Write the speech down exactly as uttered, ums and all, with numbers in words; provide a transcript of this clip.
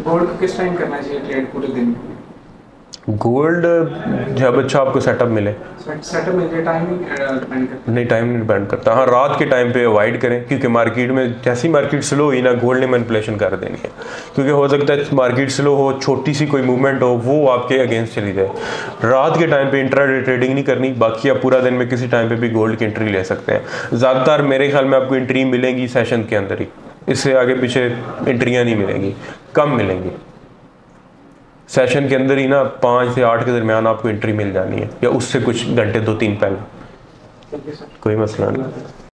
Gold को किस time करना चाहिए ट्रेड पूरे दिन? गोल्ड जब अच्छा आपको सेटअप मिले। सेटअप मिल जाए, टाइम डिपेंड करता नहीं, टाइम नहीं डिपेंड करता। हाँ, रात के टाइम पे अवॉइड करें, क्योंकि मार्केट में जैसी मार्केट स्लो हुई ना, गोल्ड ने मैनिपुलेशन कर देनी है। क्योंकि हो सकता है मार्केट स्लो हो, छोटी सी कोई मूवमेंट हो, वो आपके अगेंस्ट चली जाए। रात के टाइम पे इंट्राडे ट्रेडिंग नहीं करनी। बाकी आप पूरा दिन में किसी टाइम पे भी गोल्ड की एंट्री ले सकते हैं। ज़्यादातर मेरे ख्याल में आपको एंट्री मिलेंगी सेशन के अंदर ही, इससे आगे पीछे एंट्रियाँ नहीं मिलेंगी, कम मिलेंगी। सेशन के अंदर ही ना पाँच से आठ के दरमियान आपको एंट्री मिल जानी है, या उससे कुछ घंटे दो तीन पहले। कोई मसला नहीं।